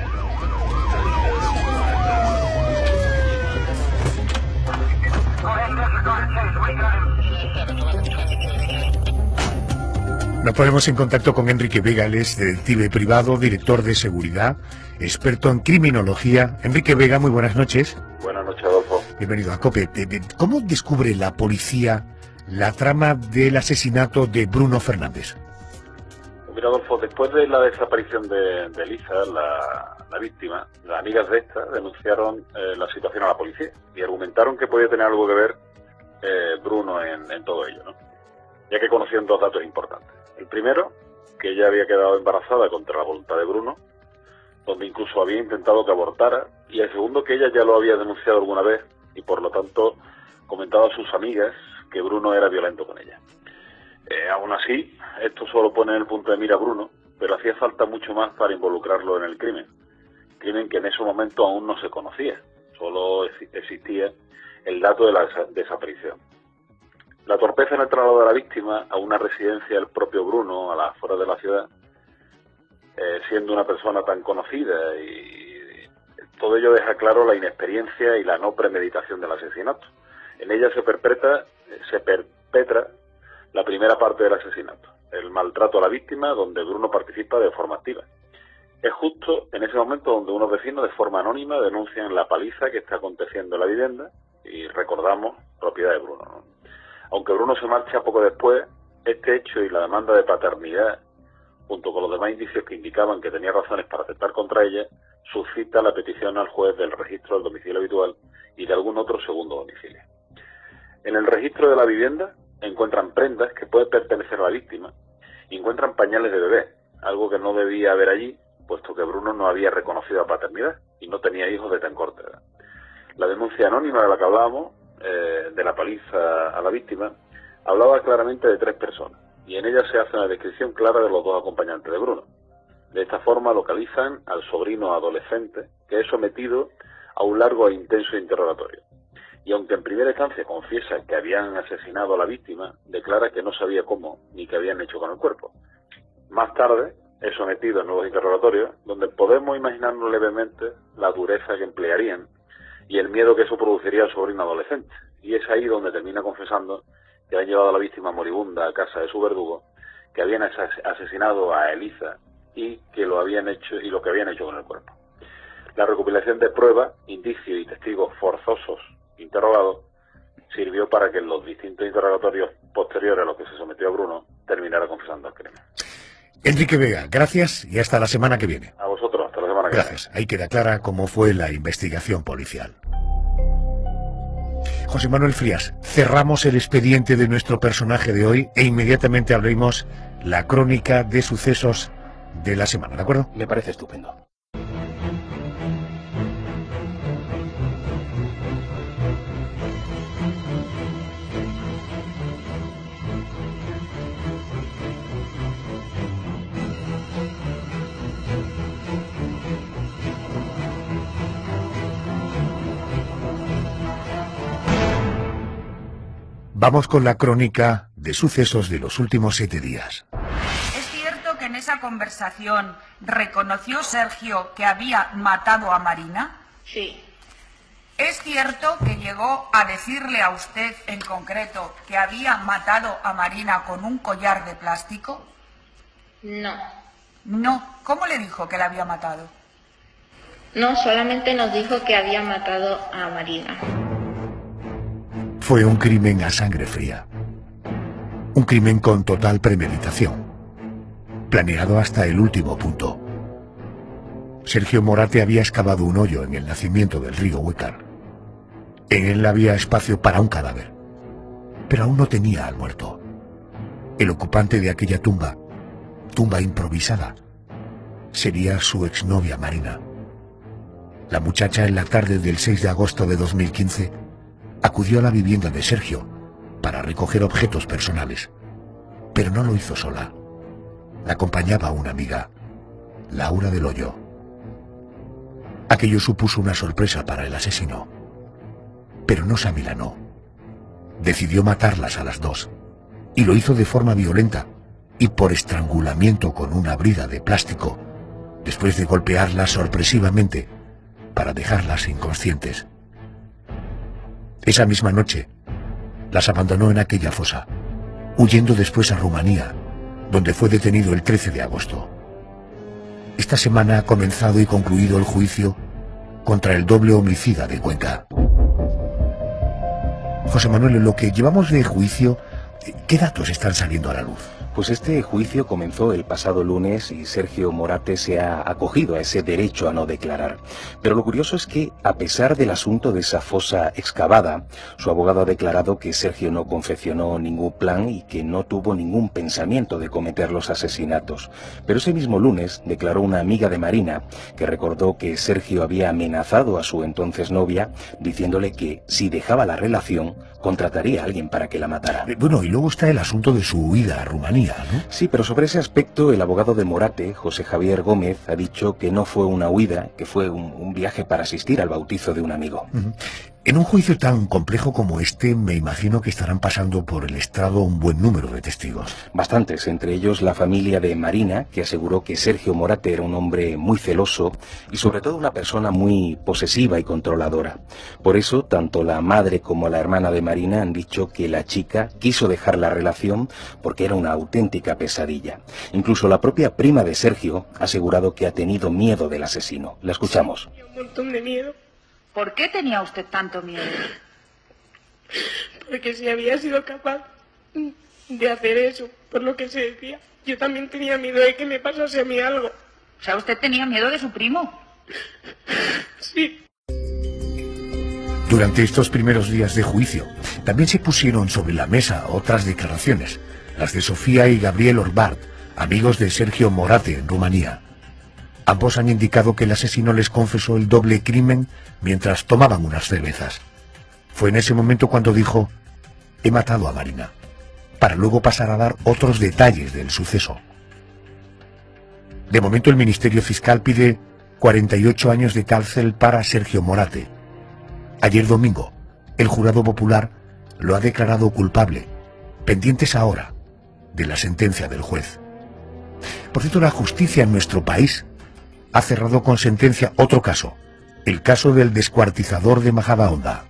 Nos ponemos en contacto con Enrique Vega, él es detective privado, director de seguridad, experto en criminología. Enrique Vega, muy buenas noches. Buenas noches, Adolfo. Bienvenido a COPE. ¿Cómo descubre la policía la trama del asesinato de Bruno Fernández? Mira, Adolfo, después de la desaparición de Elisa, la víctima, las amigas de esta denunciaron la situación a la policía y argumentaron que podía tener algo que ver Bruno en todo ello, ¿no? Ya que conocían dos datos importantes. El primero, que ella había quedado embarazada contra la voluntad de Bruno, donde incluso había intentado que abortara, y el segundo, que ella ya lo había denunciado alguna vez y por lo tanto comentado a sus amigas que Bruno era violento con ella. Aún así, esto solo pone en el punto de mira a Bruno, pero hacía falta mucho más para involucrarlo en el crimen que en ese momento aún no se conocía, solo existía el dato de la desaparición. La torpeza en el traslado de la víctima a una residencia del propio Bruno, a las afueras de la ciudad, siendo una persona tan conocida, y todo ello deja claro la inexperiencia y la no premeditación del asesinato. En ella se perpetra la primera parte del asesinato, el maltrato a la víctima, donde Bruno participa de forma activa. Es justo en ese momento donde unos vecinos de forma anónima denuncian la paliza que está aconteciendo en la vivienda y recordamos propiedad de Bruno, ¿no? Aunque Bruno se marcha poco después, este hecho y la demanda de paternidad, junto con los demás indicios que indicaban que tenía razones para atentar contra ella, suscita la petición al juez del registro del domicilio habitual y de algún otro segundo domicilio. En el registro de la vivienda encuentran prendas que pueden pertenecer a la víctima y encuentran pañales de bebé, algo que no debía haber allí, puesto que Bruno no había reconocido a paternidad y no tenía hijos de tan corta edad. La denuncia anónima de la que hablábamos, de la paliza a la víctima, hablaba claramente de tres personas y en ella se hace una descripción clara de los dos acompañantes de Bruno. De esta forma localizan al sobrino adolescente que es sometido a un largo e intenso interrogatorio y aunque en primera instancia confiesa que habían asesinado a la víctima, declara que no sabía cómo ni qué habían hecho con el cuerpo. Más tarde es sometido a nuevos interrogatorios donde podemos imaginarnos levemente la dureza que emplearían y el miedo que eso produciría al sobrino adolescente. Y es ahí donde termina confesando que han llevado a la víctima moribunda a casa de su verdugo, que habían asesinado a Elisa y que lo habían hecho y lo que habían hecho con el cuerpo. La recopilación de pruebas, indicios y testigos forzosos interrogados sirvió para que en los distintos interrogatorios posteriores a los que se sometió a Bruno terminara confesando el crimen. Enrique Vega, gracias y hasta la semana que viene. A vosotros, hasta la semana que viene. semana que viene. Gracias. Ahí queda clara cómo fue la investigación policial. José Manuel Frías, cerramos el expediente de nuestro personaje de hoy e inmediatamente abrimos la crónica de sucesos de la semana, ¿de acuerdo? Me parece estupendo. Vamos con la crónica de sucesos de los últimos 7 días. ¿Es cierto que en esa conversación reconoció Sergio que había matado a Marina? Sí. ¿Es cierto que llegó a decirle a usted en concreto que había matado a Marina con un collar de plástico? No. No. ¿Cómo le dijo que la había matado? No, solamente nos dijo que había matado a Marina. Fue un crimen a sangre fría. Un crimen con total premeditación. Planeado hasta el último punto. Sergio Morate había excavado un hoyo en el nacimiento del río Huécar. En él había espacio para un cadáver. Pero aún no tenía al muerto. El ocupante de aquella tumba improvisada, sería su exnovia Marina. La muchacha en la tarde del 6 de agosto de 2015 acudió a la vivienda de Sergio para recoger objetos personales, pero no lo hizo sola. La acompañaba una amiga, Laura del Hoyo. Aquello supuso una sorpresa para el asesino, pero no se amilanó. Decidió matarlas a las dos, y lo hizo de forma violenta y por estrangulamiento con una brida de plástico, después de golpearlas sorpresivamente para dejarlas inconscientes. Esa misma noche, las abandonó en aquella fosa, huyendo después a Rumanía, donde fue detenido el 13 de agosto. Esta semana ha comenzado y concluido el juicio contra el doble homicida de Cuenca. José Manuel, en lo que llevamos de juicio, ¿qué datos están saliendo a la luz? Pues este juicio comenzó el pasado lunes y Sergio Morate se ha acogido a ese derecho a no declarar. Pero lo curioso es que, a pesar del asunto de esa fosa excavada, su abogado ha declarado que Sergio no confeccionó ningún plan y que no tuvo ningún pensamiento de cometer los asesinatos. Pero ese mismo lunes declaró una amiga de Marina que recordó que Sergio había amenazado a su entonces novia diciéndole que si dejaba la relación contrataría a alguien para que la matara. Bueno, y luego está el asunto de su huida a Rumanía, ¿no? Sí, pero sobre ese aspecto el abogado de Morate, José Javier Gómez, ha dicho que no fue una huida, que fue un viaje para asistir al bautizo de un amigo. En un juicio tan complejo como este, me imagino que estarán pasando por el estrado un buen número de testigos. Bastantes, entre ellos la familia de Marina, que aseguró que Sergio Morate era un hombre muy celoso y sobre todo una persona muy posesiva y controladora. Por eso, tanto la madre como la hermana de Marina han dicho que la chica quiso dejar la relación porque era una auténtica pesadilla. Incluso la propia prima de Sergio ha asegurado que ha tenido miedo del asesino. La escuchamos. Un montón de miedo. ¿Por qué tenía usted tanto miedo? Porque si había sido capaz de hacer eso, por lo que se decía, yo también tenía miedo de que me pasase a mí algo. O sea, ¿usted tenía miedo de su primo? Sí. Durante estos primeros días de juicio, también se pusieron sobre la mesa otras declaraciones, las de Sofía y Gabriel Orbart, amigos de Sergio Morate en Rumanía. Ambos han indicado que el asesino les confesó el doble crimen mientras tomaban unas cervezas. Fue en ese momento cuando dijo: he matado a Marina, para luego pasar a dar otros detalles del suceso. De momento el Ministerio Fiscal pide 48 años de cárcel para Sergio Morate. Ayer domingo, el jurado popular lo ha declarado culpable, pendientes ahora de la sentencia del juez. Por cierto, la justicia en nuestro país ha cerrado con sentencia otro caso, el caso del descuartizador de Majadahonda.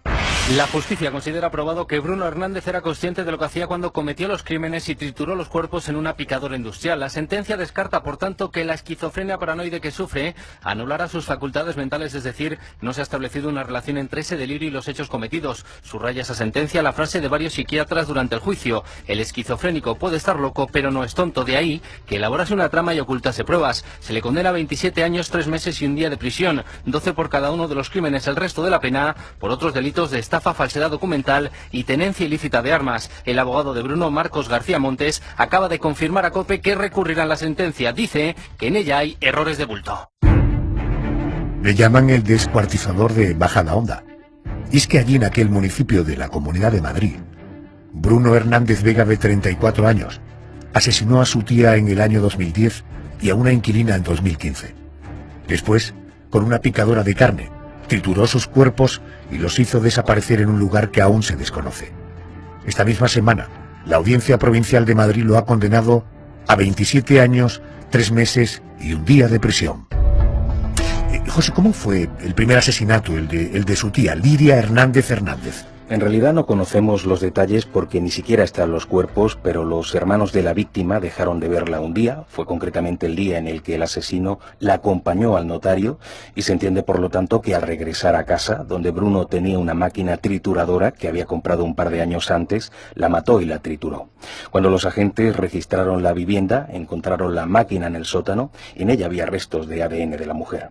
La justicia considera probado que Bruno Hernández era consciente de lo que hacía cuando cometió los crímenes y trituró los cuerpos en una picadora industrial. La sentencia descarta, por tanto, que la esquizofrenia paranoide que sufre anulara sus facultades mentales, es decir, no se ha establecido una relación entre ese delirio y los hechos cometidos. Subraya esa sentencia la frase de varios psiquiatras durante el juicio: el esquizofrénico puede estar loco, pero no es tonto. De ahí que elaborase una trama y ocultase pruebas. Se le condena a 27 años, 3 meses y un día de prisión, 12 por cada uno de los crímenes. El resto de la pena por otros delitos de estafa, falsedad documental y tenencia ilícita de armas. El abogado de Bruno, Marcos García Montes, acaba de confirmar a COPE que recurrirán la sentencia. Dice que en ella hay errores de bulto. Le llaman el descuartizador de Majadahonda. Y es que allí, en aquel municipio de la Comunidad de Madrid, Bruno Hernández Vega, de 34 años, asesinó a su tía en el año 2010 y a una inquilina en 2015. Después, con una picadora de carne, trituró sus cuerpos y los hizo desaparecer en un lugar que aún se desconoce. Esta misma semana, la Audiencia Provincial de Madrid lo ha condenado a 27 años, 3 meses y un día de prisión. José, ¿cómo fue el primer asesinato, el de su tía, Lidia Hernández Hernández? En realidad no conocemos los detalles porque ni siquiera están los cuerpos, pero los hermanos de la víctima dejaron de verla un día. Fue concretamente el día en el que el asesino la acompañó al notario y se entiende por lo tanto que al regresar a casa, donde Bruno tenía una máquina trituradora que había comprado un par de años antes, la mató y la trituró. Cuando los agentes registraron la vivienda, encontraron la máquina en el sótano y en ella había restos de ADN de la mujer.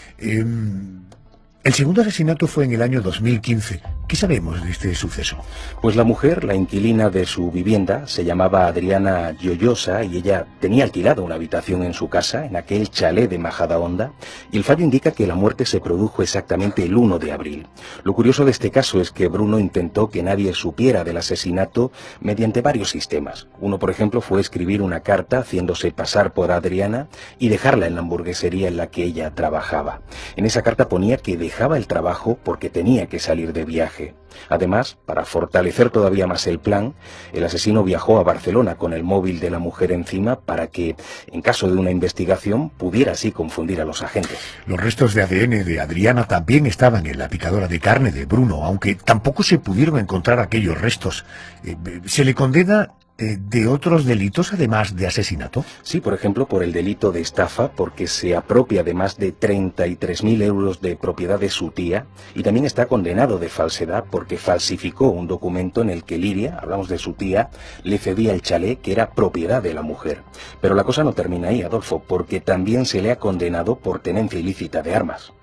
El segundo asesinato fue en el año 2015. ¿Qué sabemos de este suceso? Pues la mujer, la inquilina de su vivienda, se llamaba Adriana Lloyosa y ella tenía alquilada una habitación en su casa, en aquel chalet de Majadahonda, y el fallo indica que la muerte se produjo exactamente el 1 de abril. Lo curioso de este caso es que Bruno intentó que nadie supiera del asesinato mediante varios sistemas. Uno, por ejemplo, fue escribir una carta haciéndose pasar por Adriana y dejarla en la hamburguesería en la que ella trabajaba. En esa carta ponía que dejaba el trabajo porque tenía que salir de viaje. Además, para fortalecer todavía más el plan, el asesino viajó a Barcelona con el móvil de la mujer encima para que, en caso de una investigación, pudiera así confundir a los agentes. Los restos de ADN de Adriana también estaban en la picadora de carne de Bruno, aunque tampoco se pudieron encontrar aquellos restos. ¿Se le condena de otros delitos además de asesinato? Sí, por ejemplo, por el delito de estafa, porque se apropia de más de 33.000 euros de propiedad de su tía, y también está condenado de falsedad porque falsificó un documento en el que Lidia, hablamos de su tía, le cedía el chalet que era propiedad de la mujer. Pero la cosa no termina ahí, Adolfo, porque también se le ha condenado por tenencia ilícita de armas.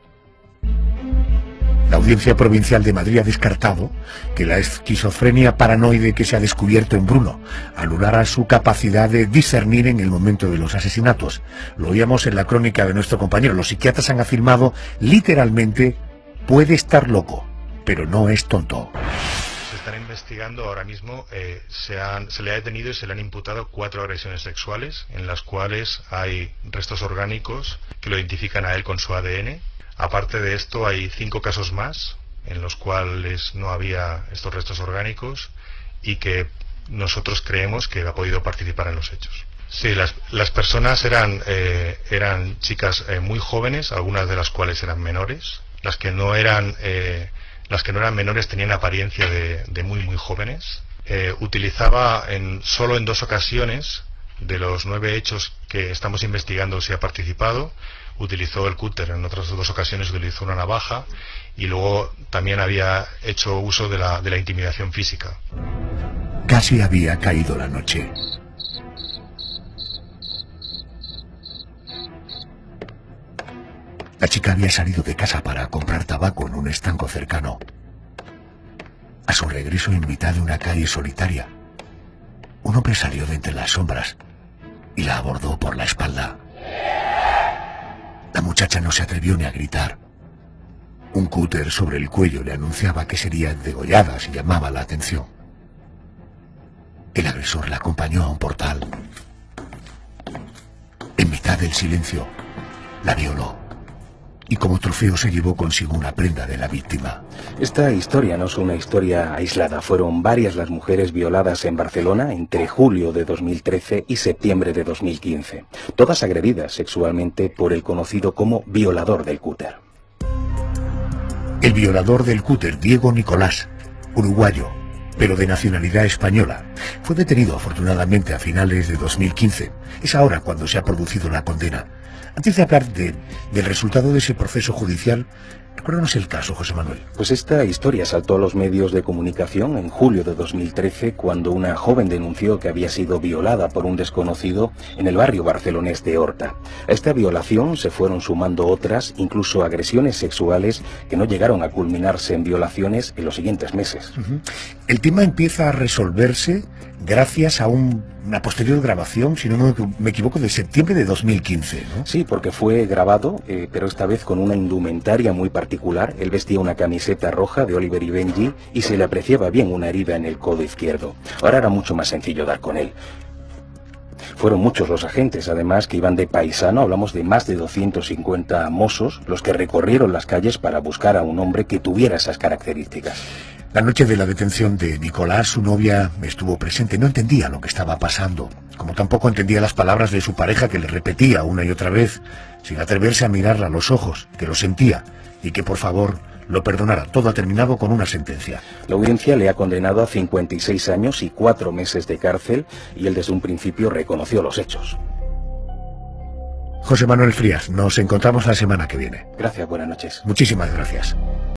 La Audiencia Provincial de Madrid ha descartado que la esquizofrenia paranoide que se ha descubierto en Bruno anulara su capacidad de discernir en el momento de los asesinatos. Lo oíamos en la crónica de nuestro compañero. Los psiquiatras han afirmado literalmente: puede estar loco, pero no es tonto. Se están investigando ahora mismo, se le ha detenido y se le han imputado 4 agresiones sexuales, en las cuales hay restos orgánicos que lo identifican a él con su ADN. Aparte de esto, hay 5 casos más en los cuales no había estos restos orgánicos y que nosotros creemos que ha podido participar en los hechos. Sí, las personas eran chicas muy jóvenes, algunas de las cuales eran menores. Las que no eran menores tenían apariencia de muy jóvenes. Utilizaba solo en 2 ocasiones de los 9 hechos que estamos investigando si ha participado. Utilizó el cúter, en otras 2 ocasiones utilizó una navaja y luego también había hecho uso de la intimidación física. Casi había caído la noche. La chica había salido de casa para comprar tabaco en un estanco cercano. A su regreso, en mitad de una calle solitaria, un hombre salió de entre las sombras y la abordó por la espalda. La muchacha no se atrevió ni a gritar. Un cúter sobre el cuello le anunciaba que sería degollada si llamaba la atención. El agresor la acompañó a un portal. En mitad del silencio, la violó y como trofeo se llevó consigo una prenda de la víctima. Esta historia no es una historia aislada. Fueron varias las mujeres violadas en Barcelona entre julio de 2013 y septiembre de 2015. Todas agredidas sexualmente por el conocido como violador del cúter. El violador del cúter, Diego Nicolás, uruguayo, pero de nacionalidad española. Fue detenido afortunadamente a finales de 2015. Es ahora cuando se ha producido la condena. Antes de hablar del resultado de ese proceso judicial, recuérdanos el caso, José Manuel. Pues esta historia saltó a los medios de comunicación en julio de 2013, cuando una joven denunció que había sido violada por un desconocido en el barrio barcelonés de Horta. A esta violación se fueron sumando otras, incluso agresiones sexuales, que no llegaron a culminarse en violaciones en los siguientes meses. El tema empieza a resolverse gracias a una posterior grabación, si no me equivoco, de septiembre de 2015, ¿no? Sí, porque fue grabado, pero esta vez con una indumentaria muy particular. Él vestía una camiseta roja de Oliver y Benji y se le apreciaba bien una herida en el codo izquierdo. Ahora era mucho más sencillo dar con él. Fueron muchos los agentes, además, que iban de paisano. Hablamos de más de 250 mozos, los que recorrieron las calles para buscar a un hombre que tuviera esas características. La noche de la detención de Nicolás, su novia estuvo presente. No entendía lo que estaba pasando, como tampoco entendía las palabras de su pareja, que le repetía una y otra vez, sin atreverse a mirarla a los ojos, que lo sentía y que por favor lo perdonara. Todo ha terminado con una sentencia. La audiencia le ha condenado a 56 años y 4 meses de cárcel, y él desde un principio reconoció los hechos. José Manuel Frías, nos encontramos la semana que viene. Gracias, buenas noches. Muchísimas gracias.